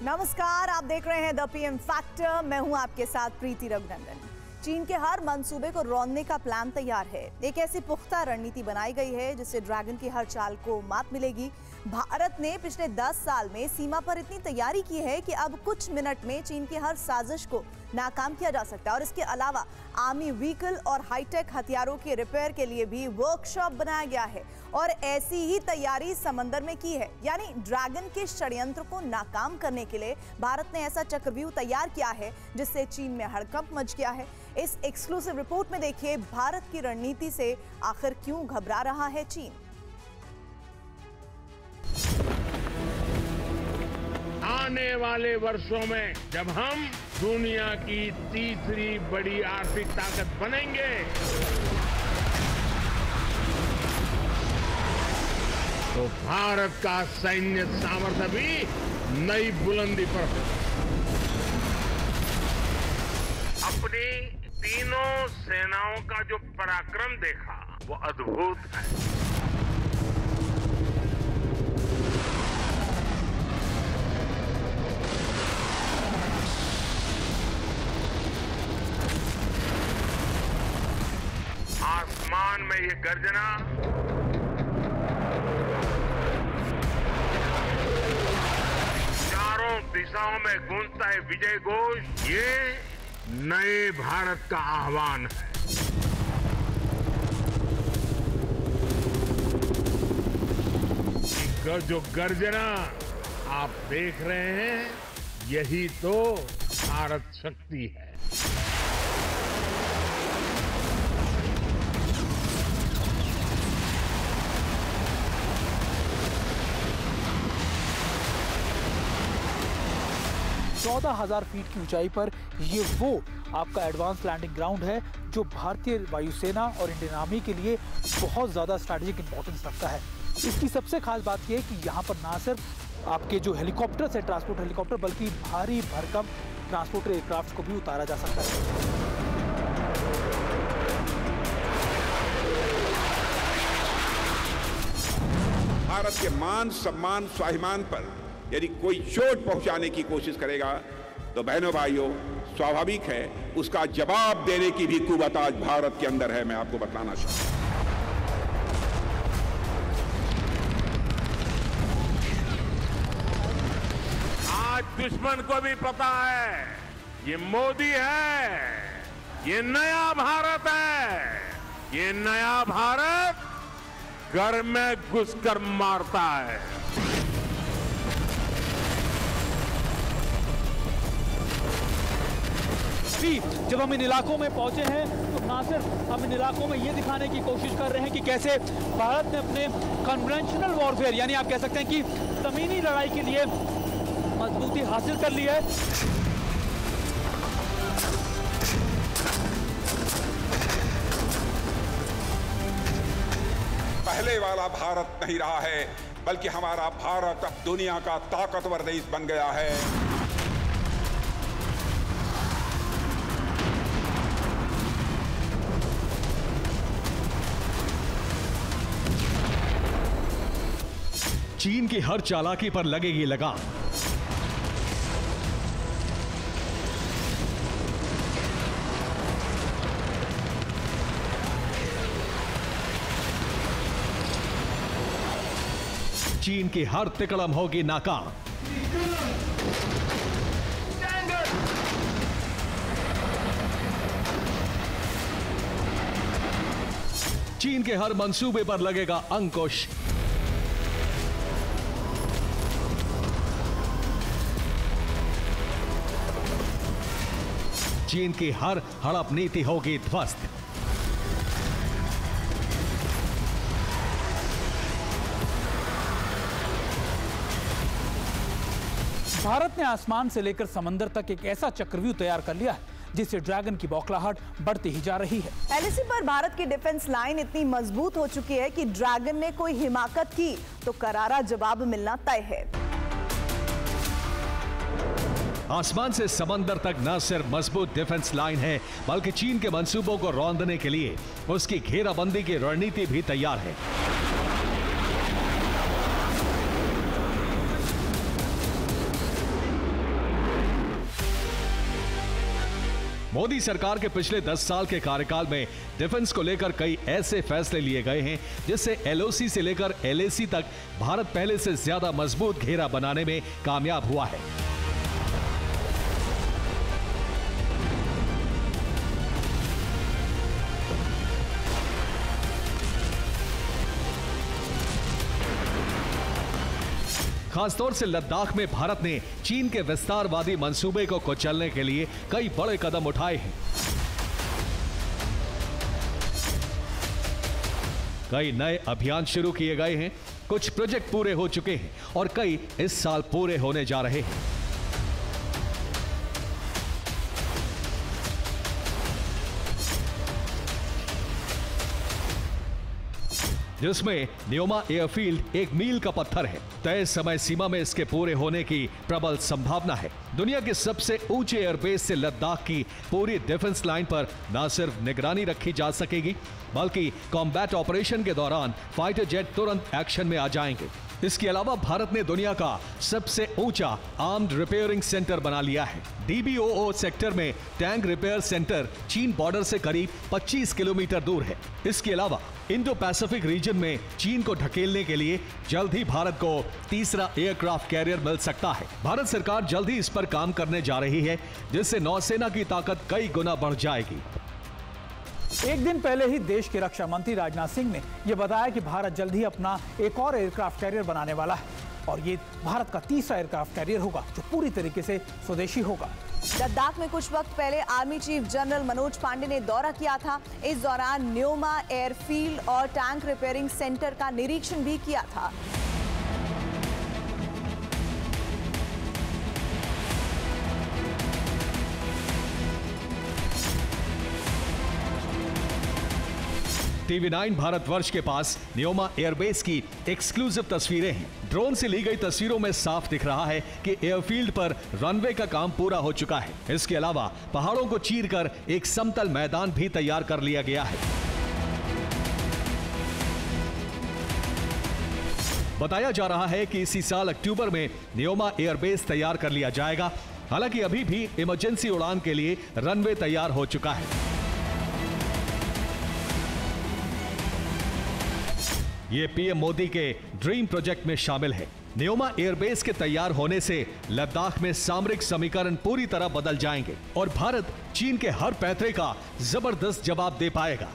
नमस्कार, आप देख रहे हैं द पीएम फैक्टर। मैं हूं आपके साथ प्रीति रघुनंदन। चीन के हर मंसूबे को रौंदने का प्लान तैयार है। एक ऐसी पुख्ता रणनीति बनाई गई है जिससे ड्रैगन की हर चाल को मात मिलेगी। भारत ने पिछले 10 साल में सीमा पर इतनी तैयारी की है कि अब कुछ मिनट में चीन की हर साजिश को नाकाम किया जा सकता है। और इसके अलावा आर्मी व्हीकल और हाईटेक हथियारों के रिपेयर के लिए भी वर्कशॉप बनाया गया है और ऐसी ही तैयारी समंदर में की है। यानी ड्रैगन के षड्यंत्र को नाकाम करने के लिए भारत ने ऐसा चक्रव्यूह तैयार किया है जिससे चीन में हड़कंप मच गया है। इस एक्सक्लूसिव रिपोर्ट में देखिए भारत की रणनीति से आखिर क्यों घबरा रहा है चीन। आने वाले वर्षों में जब हम दुनिया की तीसरी बड़ी आर्थिक ताकत बनेंगे, तो भारत का सैन्य सामर्थ्य भी नई बुलंदी पर होगा। अपनी तीनों सेनाओं का जो पराक्रम देखा वो अद्भुत है। आसमान में ये गर्जना चारों दिशाओं में गूंजता है विजय घोष। ये नए भारत का आह्वान है। जो गर्जना आप देख रहे हैं, यही तो भारत शक्ति है। चौदह 1000 फीट की ऊंचाई पर ये वो आपका एडवांस लैंडिंग ग्राउंड है जो भारतीय वायुसेना और इंडियन आर्मी के लिए बहुत ज़्यादा स्ट्रैटेजिक इंपॉर्टेंस रखता है। इसकी सबसे खास बात यह है कि यहाँ पर ना सिर्फ आपके जो हेलीकॉप्टर्स है, ट्रांसपोर्ट हेलीकॉप्टर, बल्कि भारी भरकम ट्रांसपोर्ट एयरक्राफ्ट को भी उतारा जा सकता है। भारत के मान सम्मान स्वाभिमान पर यदि कोई चोट पहुंचाने की कोशिश करेगा तो बहनों भाइयों, स्वाभाविक है उसका जवाब देने की भी कुवत आज भारत के अंदर है। मैं आपको बताना चाहता हूं। आज दुश्मन को भी पता है ये मोदी है, ये नया भारत है। ये नया भारत घर में घुसकर मारता है। जब हम इन इलाकों में पहुंचे हैं तो ना सिर्फ हम इन इलाकों में ये दिखाने की कोशिश कर रहे हैं कि कैसे भारत ने अपने कन्वेंशनल वॉरफेयर, यानी आप कह सकते हैं कि जमीनी लड़ाई के लिए मजबूती हासिल कर ली है। पहले वाला भारत नहीं रहा है, बल्कि हमारा भारत अब दुनिया का ताकतवर देश बन गया है। चीन की हर चालाकी पर लगेगी लगाम। चीन की हर तिकड़म होगी नाकाम। चीन के हर मंसूबे पर लगेगा अंकुश। चीन की हर हड़प नीति होगी ध्वस्त। भारत ने आसमान से लेकर समंदर तक एक ऐसा चक्रव्यूह तैयार कर लिया है जिससे ड्रैगन की बौखलाहट बढ़ती ही जा रही है। एलएसी पर भारत की डिफेंस लाइन इतनी मजबूत हो चुकी है कि ड्रैगन ने कोई हिमाकत की तो करारा जवाब मिलना तय है। आसमान से समंदर तक न सिर्फ मजबूत डिफेंस लाइन है, बल्कि चीन के मंसूबों को रौंदने के लिए उसकी घेराबंदी की रणनीति भी तैयार है। मोदी सरकार के पिछले 10 साल के कार्यकाल में डिफेंस को लेकर कई ऐसे फैसले लिए गए हैं जिससे LOC से लेकर LAC तक भारत पहले से ज्यादा मजबूत घेरा बनाने में कामयाब हुआ है। खासतौर से लद्दाख में भारत ने चीन के विस्तारवादी मंसूबे को कुचलने के लिए कई बड़े कदम उठाए हैं। कई नए अभियान शुरू किए गए हैं, कुछ प्रोजेक्ट पूरे हो चुके हैं और कई इस साल पूरे होने जा रहे हैं। जिसमें न्योमा एयरफील्ड एक मील का पत्थर है। तय समय सीमा में इसके पूरे होने की प्रबल संभावना है। दुनिया के सबसे ऊंचे एयरबेस से लद्दाख की पूरी डिफेंस लाइन पर न सिर्फ निगरानी रखी जा सकेगी बल्कि कॉम्बैट ऑपरेशन के दौरान फाइटर जेट तुरंत एक्शन में आ जाएंगे। इसके अलावा भारत ने दुनिया का सबसे ऊंचा आर्म्ड रिपेयरिंग सेंटर बना लिया है। DBOO सेक्टर में टैंक रिपेयर सेंटर चीन बॉर्डर से करीब 25 किलोमीटर दूर है। इसके अलावा इंडो पैसिफिक रीजन में चीन को ढकेलने के लिए जल्द ही भारत को तीसरा एयरक्राफ्ट कैरियर मिल सकता है। भारत सरकार जल्द ही इस पर काम करने जा रही है, जिससे नौसेना की ताकत कई गुना बढ़ जाएगी। एक दिन पहले ही देश के रक्षा मंत्री राजनाथ सिंह ने यह बताया कि भारत जल्द ही अपना एक और एयरक्राफ्ट कैरियर बनाने वाला है और ये भारत का तीसरा एयरक्राफ्ट कैरियर होगा जो पूरी तरीके से स्वदेशी होगा। लद्दाख में कुछ वक्त पहले army chief general Manoj Pande ने दौरा किया था। इस दौरान न्योमा एयरफील्ड और टैंक रिपेयरिंग सेंटर का निरीक्षण भी किया था। TV9 भारतवर्ष के पास न्योमा एयरबेस की एक्सक्लूसिव तस्वीरें हैं। ड्रोन से ली गई तस्वीरों में साफ दिख रहा है कि एयरफील्ड पर रनवे का काम पूरा हो चुका है। इसके अलावा पहाड़ों को चीरकर एक समतल मैदान भी तैयार कर लिया गया है। बताया जा रहा है कि इसी साल अक्टूबर में न्योमा एयरबेस तैयार कर लिया जाएगा। हालांकि अभी भी इमरजेंसी उड़ान के लिए रनवे तैयार हो चुका है। ये PM मोदी के ड्रीम प्रोजेक्ट में शामिल है। न्योमा एयरबेस के तैयार होने से लद्दाख में सामरिक समीकरण पूरी तरह बदल जाएंगे और भारत चीन के हर पैंतरे का जबरदस्त जवाब दे पाएगा।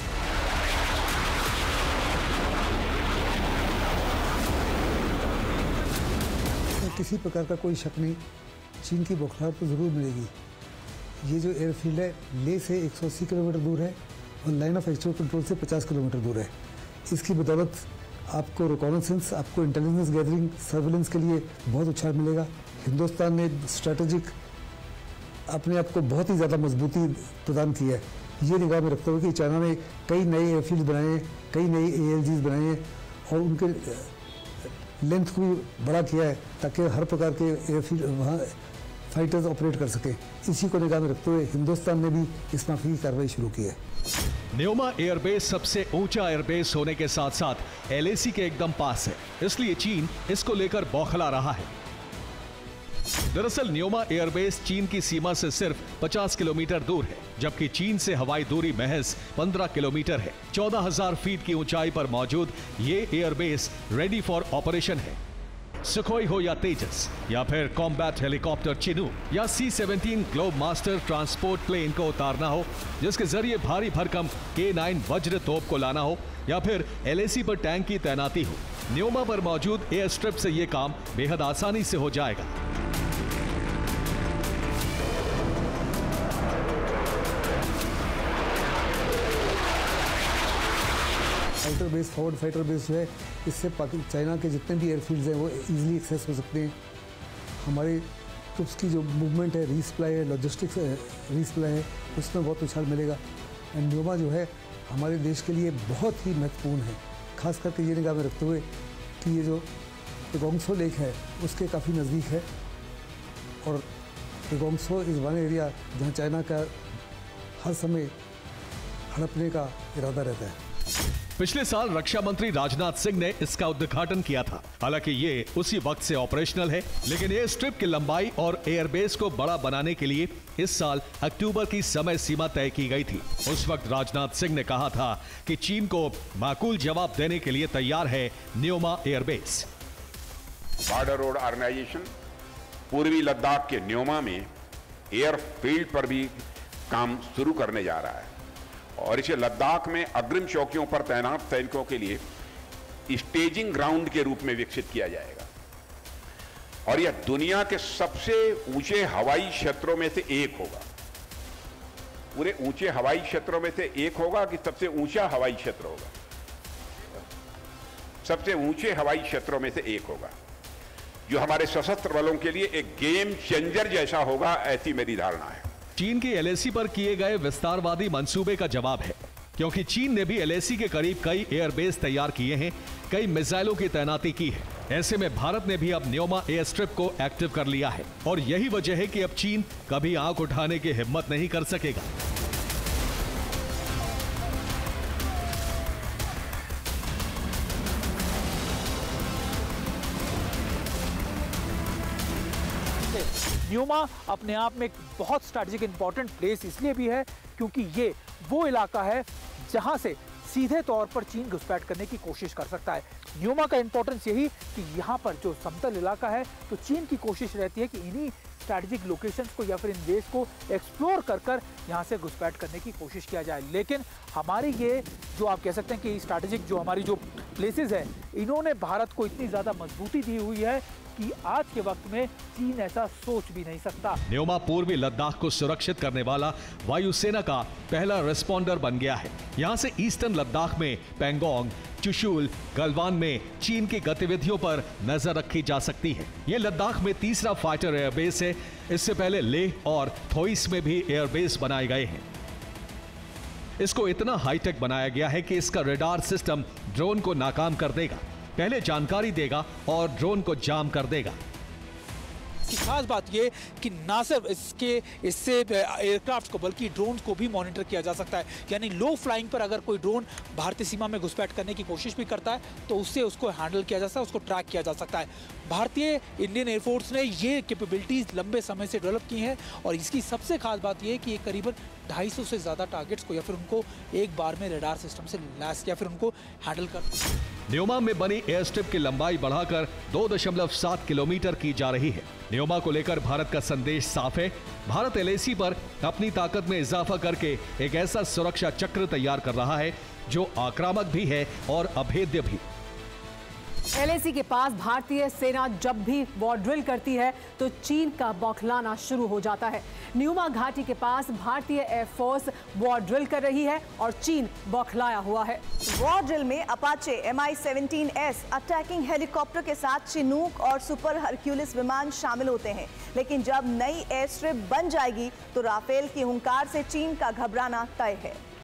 किसी प्रकार का कोई शक नहीं, चीन की बौखलाहट तो जरूर मिलेगी। ये जो एयरफील्ड है लेह से 180 किलोमीटर दूर है और लाइन ऑफ एक्चुअल कंट्रोल से 50 किलोमीटर दूर है। इसकी बदौलत आपको रिकॉनेसेंस, आपको इंटेलिजेंस गैदरिंग, सर्विलेंस के लिए बहुत उछाल मिलेगा। हिंदुस्तान ने स्ट्रैटेजिक अपने आप को बहुत ही ज़्यादा मजबूती प्रदान की है। ये निगाह में रखते हुए कि चाइना ने कई नए एयरफील्ड बनाए हैं, कई नई ALGs बनाए हैं और उनके लेंथ को भी बड़ा किया है ताकि हर प्रकार के एयरफील्ड वहाँ फाइटर्स ऑपरेट कर सके। इसी को निगाह में रखते हुए हिंदुस्तान ने भी इस माफी की कार्रवाई शुरू की है। न्योमा एयरबेस सबसे ऊंचा एयरबेस होने के साथ साथ LAC के एकदम पास है, इसलिए चीन इसको लेकर बौखला रहा है। दरअसल न्योमा एयरबेस चीन की सीमा से सिर्फ 50 किलोमीटर दूर है, जबकि चीन से हवाई दूरी महज 15 किलोमीटर है। 14,000 फीट की ऊंचाई पर मौजूद ये एयरबेस रेडी फॉर ऑपरेशन है। सुखोई हो या तेजस या फिर कॉम्बैट हेलीकॉप्टर चिनू या C-17 globe master transport plane को उतारना हो, जिसके जरिए भारी भरकम K9 वज्र तोप को लाना हो या फिर LAC पर टैंक की तैनाती हो, न्योमा पर मौजूद एयर स्ट्रिप से ये काम बेहद आसानी से हो जाएगा। Fighter base, forward fighter base जो है, इससे चाइना के जितने भी एयरफील्ड्स हैं वो इजीली एक्सेस हो सकते हैं। हमारे ट्रुप्स की जो मूवमेंट है, रीसप्लाई है, लॉजिस्टिक्स रीसप्लाई है, उसमें बहुत उछाल मिलेगा। एंड न्योमा जो है हमारे देश के लिए बहुत ही महत्वपूर्ण है, खास करके ये निगाह में रखते हुए कि ये जो पेगोंगसो लेक है उसके काफ़ी नज़दीक है और पेगोंगसो इज़ वन एरिया जहाँ चाइना का हर समय हड़पने का इरादा रहता है। पिछले साल रक्षा मंत्री राजनाथ सिंह ने इसका उद्घाटन किया था। हालांकि ये उसी वक्त से ऑपरेशनल है, लेकिन एयर स्ट्रिप की लंबाई और एयरबेस को बड़ा बनाने के लिए इस साल अक्टूबर की समय सीमा तय की गई थी। उस वक्त राजनाथ सिंह ने कहा था कि चीन को माकूल जवाब देने के लिए तैयार है Nyoma airbase. Border road organisation पूर्वी लद्दाख के न्योमा में एयरफील्ड पर भी काम शुरू करने जा रहा है और इसे लद्दाख में अग्रिम चौकियों पर तैनात सैनिकों के लिए स्टेजिंग ग्राउंड के रूप में विकसित किया जाएगा और यह दुनिया के सबसे ऊंचे हवाई क्षेत्रों में से एक होगा। पूरे ऊंचे हवाई क्षेत्रों में से एक होगा कि सबसे ऊंचा हवाई क्षेत्र होगा? सबसे ऊंचे हवाई क्षेत्रों में से एक होगा, जो हमारे सशस्त्र बलों के लिए एक गेम चेंजर जैसा होगा, ऐसी मेरी धारणा है। चीन के एलएसी पर किए गए विस्तारवादी मंसूबे का जवाब है, क्योंकि चीन ने भी एलएसी के करीब कई एयरबेस तैयार किए हैं, कई मिसाइलों की तैनाती की है। ऐसे में भारत ने भी अब न्योमा एयर स्ट्रिप को एक्टिव कर लिया है और यही वजह है कि अब चीन कभी आंख उठाने की हिम्मत नहीं कर सकेगा। न्योमा अपने आप में एक बहुत स्ट्रैटेजिक इंपॉर्टेंट प्लेस इसलिए भी है क्योंकि ये वो इलाका है जहां से सीधे तौर पर चीन घुसपैठ करने की कोशिश कर सकता है। न्योमा का इंपॉर्टेंस यही कि यहाँ पर जो समतल इलाका है तो चीन की कोशिश रहती है कि इन्हीं स्ट्रैटेजिक लोकेशंस को या फिर इन बेस को एक्सप्लोर कर यहाँ से घुसपैठ करने की कोशिश किया जाए। लेकिन हमारी ये जो आप कह सकते हैं कि स्ट्रैटेजिक जो हमारी जो प्लेसेस है, इन्होंने भारत को इतनी ज़्यादा मजबूती दी हुई है कि आज के वक्त में चीन ऐसा सोच भी नहीं सकता। न्योमा पूर्वी लद्दाख को सुरक्षित करने वाला वायुसेना का पहला रिस्पॉन्डर बन गया है। यहाँ से ईस्टर्न लद्दाख में पैंगोंग, चुशुल, गलवान में चीन की गतिविधियों पर नजर रखी जा सकती है। ये लद्दाख में तीसरा फाइटर एयरबेस है। इससे पहले लेह और थोइस में भी एयरबेस बनाए गए हैं। इसको इतना हाईटेक बनाया गया है कि इसका रडार सिस्टम ड्रोन को नाकाम कर देगा, पहले जानकारी देगा और ड्रोन को जाम कर देगा। इसकी खास बात यह कि ना सिर्फ इससे एयरक्राफ्ट को बल्कि ड्रोन को भी मॉनिटर किया जा सकता है। यानी लो फ्लाइंग पर अगर कोई ड्रोन भारतीय सीमा में घुसपैठ करने की कोशिश भी करता है तो उससे उसको हैंडल किया जा सकता है, उसको ट्रैक किया जा सकता है। भारतीय इंडियन एयरफोर्स ने ये कैपेबिलिटीज लंबे समय से डेवलप की हैं और इसकी सबसे खास बात यह है कि ये करीबन 250 से ज़्यादा टारगेट्स को या फिर उनको एक बार में रडार सिस्टम से लैस या फिर उनको हैंडल कर। न्योमा में बनी एयर स्ट्रिप की लंबाई बढ़ाकर 2.7 किलोमीटर की जा रही है। न्योमा को लेकर भारत का संदेश साफ है। भारत एलएसी पर अपनी ताकत में इजाफा करके एक ऐसा सुरक्षा चक्र तैयार कर रहा है जो आक्रामक भी है और अभेद्य भी। एलएसी के पास भारतीय सेना जब भी वॉर ड्रिल करती है तो चीन का बौखलाना शुरू हो जाता है। न्योमा घाटी के पास भारतीय एयरफोर्स वॉर ड्रिल कर रही है और चीन बौखलाया हुआ है। वॉर ड्रिल में अपाचे Mi-17S अटैकिंग हेलीकॉप्टर के साथ चिनूक और सुपर हरक्यूलिस विमान शामिल होते हैं। लेकिन जब नई एयर स्ट्रिप बन जाएगी तो राफेल की हुंकार से चीन का घबराना तय है।